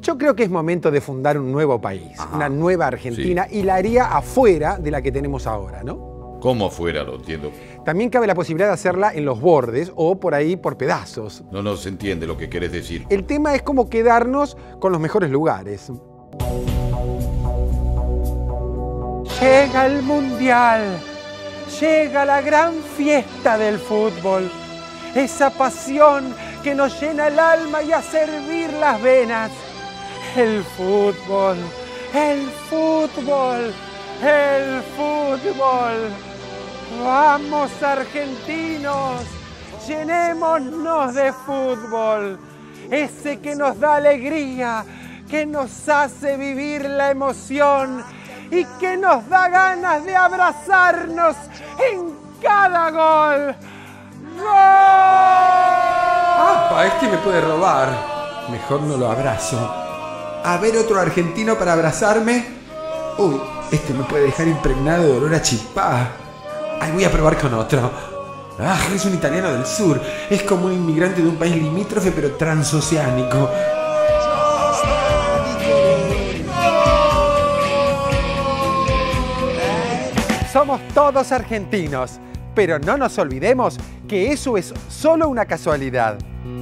Yo creo que es momento de fundar un nuevo país, una nueva Argentina, y la haría afuera de la que tenemos ahora, ¿no? ¿Cómo afuera? Lo entiendo. También cabe la posibilidad de hacerla en los bordes o por ahí por pedazos. No se entiende lo que querés decir. El tema es cómo quedarnos con los mejores lugares. Llega el Mundial, llega la gran fiesta del fútbol, esa pasión que nos llena el alma y hace hervir las venas. El fútbol, el fútbol, el fútbol. Vamos, argentinos, llenémonos de fútbol, ese que nos da alegría, que nos hace vivir la emoción y que nos da ganas de abrazarnos en cada gol. ¡Gol! ¡Apa! Este me puede robar. Mejor no lo abrazo. A ver, otro argentino para abrazarme. Uy, este me puede dejar impregnado de olor a chipá. Ay, voy a probar con otro. Ah, es un italiano del sur. Es como un inmigrante de un país limítrofe, pero transoceánico. Somos todos argentinos, pero no nos olvidemos que eso es solo una casualidad.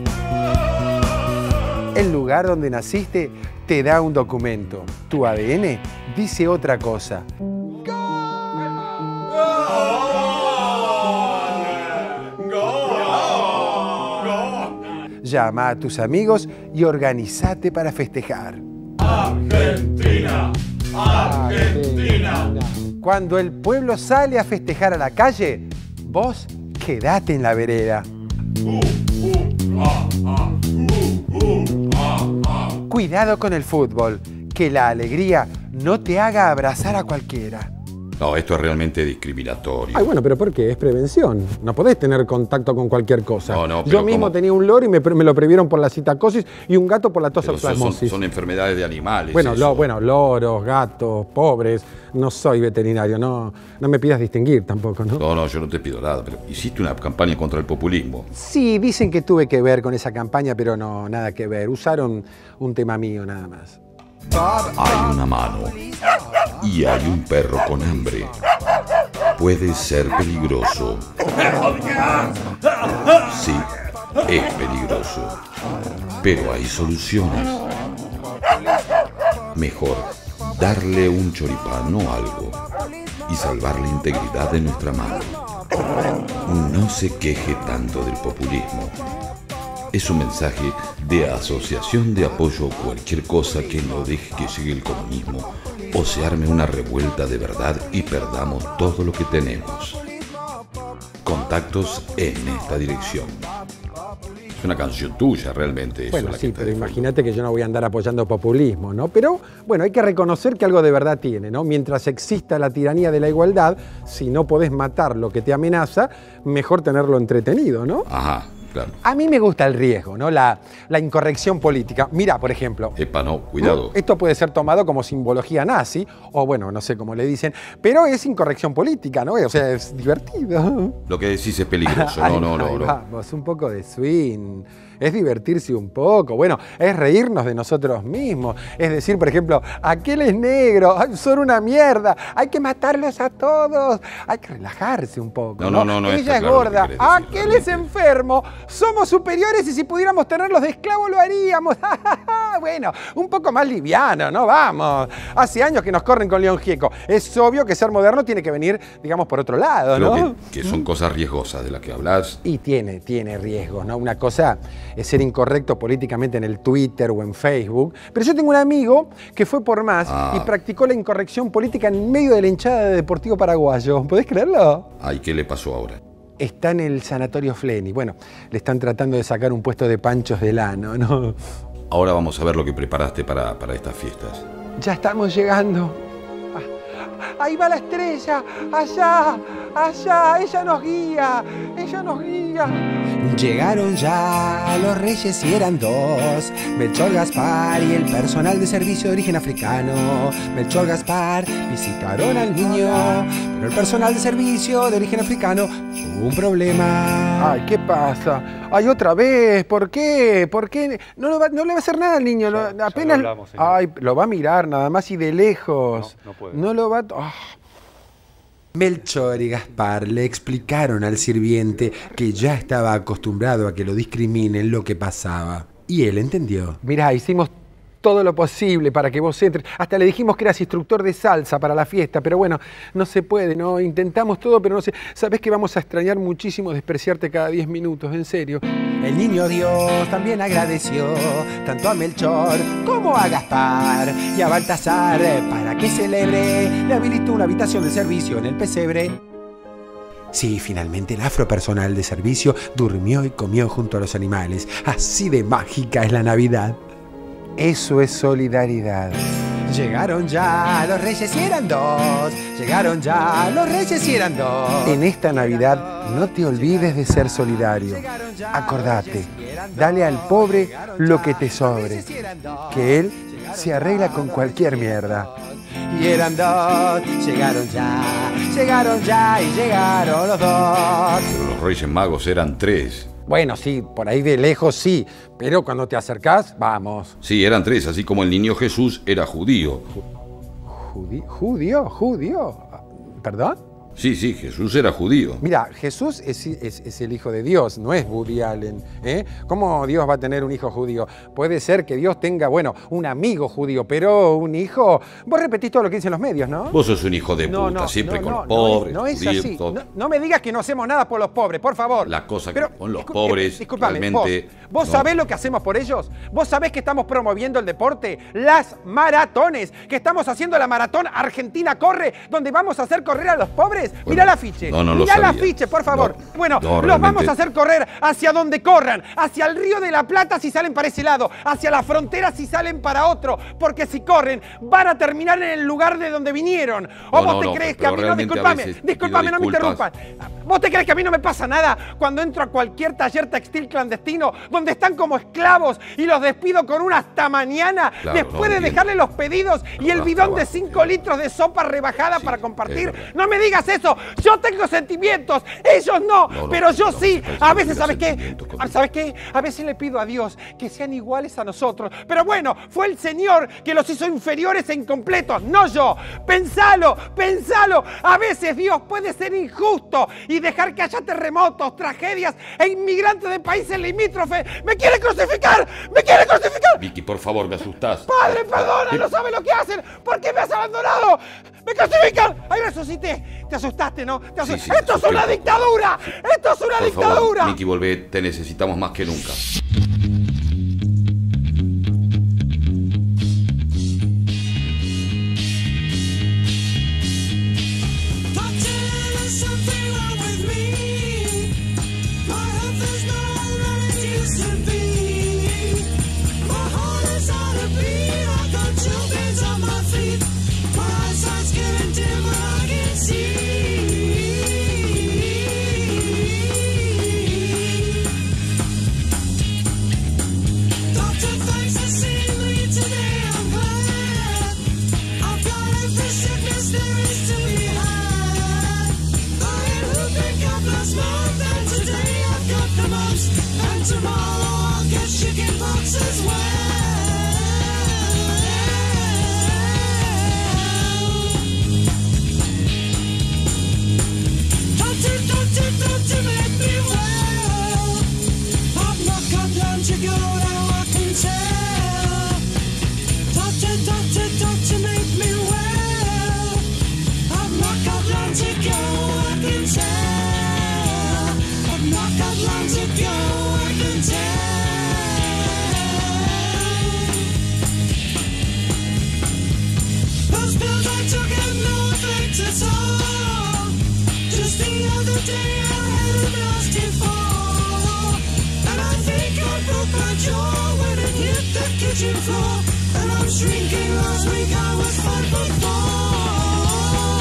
El lugar donde naciste te da un documento. Tu ADN dice otra cosa. Llama a tus amigos y organizate para festejar. Argentina, Argentina. Cuando el pueblo sale a festejar a la calle, vos quedate en la vereda. Cuidado con el fútbol, que la alegría no te haga abrazar a cualquiera. No, esto es realmente discriminatorio. Ay, bueno, pero ¿por qué? Es prevención. No podés tener contacto con cualquier cosa. No, pero yo mismo ¿cómo? tenía un loro y me lo previeron por la citacosis y un gato por la Pero toxoplasmosis. son enfermedades de animales. Bueno, eso. loros, gatos, pobres. No soy veterinario, no me pidas distinguir tampoco, ¿no? No, yo no te pido nada, pero hiciste una campaña contra el populismo. Sí, dicen que tuve que ver con esa campaña, pero no, nada que ver. Usaron un tema mío nada más. Hay una mano y hay un perro con hambre. Puede ser peligroso. Sí, es peligroso. Pero hay soluciones. Mejor darle un choripán o algo y salvar la integridad de nuestra mano. No se queje tanto del populismo. Es un mensaje de Asociación de Apoyo a Cualquier Cosa que no deje que llegue el comunismo o se arme una revuelta de verdad y perdamos todo lo que tenemos. Contactos en esta dirección. Es una canción tuya realmente. Eso, Bueno, la sí, que te pero dejo. imagínate que yo no voy a andar apoyando populismo, ¿no? Pero, bueno, hay que reconocer que algo de verdad tiene, ¿no? Mientras exista la tiranía de la igualdad, si no podés matar lo que te amenaza, mejor tenerlo entretenido, ¿no? Ajá, claro. A mí me gusta el riesgo, ¿no? La incorrección política. Mira, por ejemplo. Epa, no, cuidado. Esto puede ser tomado como simbología nazi, o bueno, no sé cómo le dicen, pero es incorrección política, ¿no? O sea, es divertido. Lo que decís es peligroso. Ahí No. vamos, un poco de swing. Es divertirse un poco, bueno, es reírnos de nosotros mismos. Es decir, por ejemplo, aquel es negro, ay, son una mierda, hay que matarlos a todos, hay que relajarse un poco. No, Ella está es claro gorda, lo que querés decir, aquel es realmente. enfermo, somos superiores y si pudiéramos tenerlos de esclavos lo haríamos. Bueno, un poco más liviano, ¿no? Vamos. Hace años que nos corren con León Gieco. Es obvio que ser moderno tiene que venir, digamos, por otro lado, Creo ¿no? que son cosas riesgosas de las que hablas. Y tiene riesgos, ¿no? Una cosa es ser incorrecto políticamente en el Twitter o en Facebook, pero yo tengo un amigo que fue por más y practicó la incorrección política en medio de la hinchada de Deportivo Paraguayo. ¿Podés creerlo? Ay, ¿qué le pasó ahora? Está en el Sanatorio Fleni. Bueno, le están tratando de sacar un puesto de panchos de lano, ¿no? Ahora vamos a ver lo que preparaste para estas fiestas. Ya estamos llegando. ahí va la estrella, allá, allá, ella nos guía, ella nos guía. Llegaron ya los reyes y eran dos, Melchor, Gaspar y el personal de servicio de origen africano. Melchor, Gaspar visitaron al niño, pero el personal de servicio de origen africano tuvo un problema. Ay, ¿qué pasa? Ay, otra vez, ¿por qué? ¿Por qué? No le va a hacer nada al niño, apenas... lo hablamos, señor. Ay, lo va a mirar nada más y de lejos. No puede. No lo va a... Melchor y Gaspar le explicaron al sirviente que ya estaba acostumbrado a que lo discriminen lo que pasaba. Y él entendió. Mirá, hicimos todo lo posible para que vos entres. Hasta le dijimos que eras instructor de salsa para la fiesta, pero bueno, no se puede, ¿no? Intentamos todo, pero no sé. Sabés que vamos a extrañar muchísimo despreciarte cada 10 minutos, en serio. El niño Dios también agradeció tanto a Melchor como a Gaspar y a Baltasar para que celebre. Le habilitó una habitación de servicio en el pesebre. Sí, finalmente el afropersonal de servicio durmió y comió junto a los animales. Así de mágica es la Navidad. Eso es solidaridad. Llegaron ya los reyes y eran dos. Llegaron ya los reyes y eran dos. En esta Navidad no te olvides de ser solidario. Acordate, dale al pobre lo que te sobre, que él se arregla con cualquier mierda. Y eran dos, llegaron ya y llegaron los dos. Pero los Reyes Magos eran 3. Bueno, sí, por ahí de lejos sí, pero cuando te acercás, vamos. Sí, eran 3, así como el niño Jesús era judío. ¿Judío? ¿Perdón? Sí, Jesús era judío. Mira, Jesús es el Hijo de Dios, no es Woody Allen, ¿eh? ¿Cómo Dios va a tener un hijo judío? Puede ser que Dios tenga, bueno, un amigo judío, pero un hijo... Vos repetís todo lo que dicen los medios, ¿no? Vos sos un hijo de puta, siempre con los pobres, no es judíos, así. todo. No me digas que no hacemos nada por los pobres, por favor. La cosa Pero, que con los pobres, disculpame, realmente... ¿Vos sabés lo que hacemos por ellos? ¿Vos sabés que estamos promoviendo el deporte? Las maratones, que estamos haciendo la maratón Argentina Corre, donde vamos a hacer correr a los pobres. Bueno, Mirá el afiche. no lo Mirá el sabía. afiche, por favor. No, bueno, no, los vamos realmente. a hacer correr hacia donde corran, hacia el Río de la Plata si salen para ese lado, hacia la frontera si salen para otro, porque si corren van a terminar en el lugar de donde vinieron. ¿O vos te crees que a mí no, disculpame, no me interrumpas? ¿Vos te crees que a mí no me pasa nada cuando entro a cualquier taller textil clandestino donde están como esclavos y los despido con un hasta mañana Claro, después de entiendo. dejarle los pedidos y el Ahora bidón de trabajo. 5 litros de sopa rebajada Sí, para es compartir? verdad. No me digas eso. Yo tengo sentimientos, ellos no, No, pero yo no, sí. no, A veces, no, ¿sabes qué? sentimientos, cosas. ¿Sabes qué? A veces le pido a Dios que sean iguales a nosotros. Pero bueno, fue el Señor que los hizo inferiores e incompletos, no yo. Pensalo. A veces Dios puede ser injusto y dejar que haya terremotos, tragedias e inmigrantes de países limítrofes. ¡Me quiere crucificar! Vicky, por favor, me asustás. Padre, perdona, no sabe lo que hacen. ¿Por qué me has abandonado? ¡Me crucifican! ¡Ahí resucité! Te asustaste, ¿no? Sí, ¡Esto es asusté una un poco. dictadura! ¡Esto es una Por dictadura! favor, Vicky, volvé, te necesitamos más que nunca. Floor, and I'm shrinking last week I was 5'4".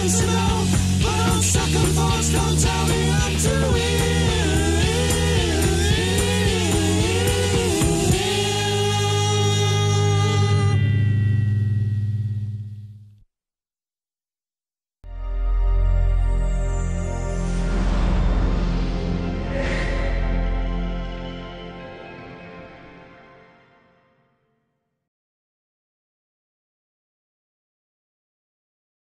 nice to know, but on second thoughts, don't tell me I'm too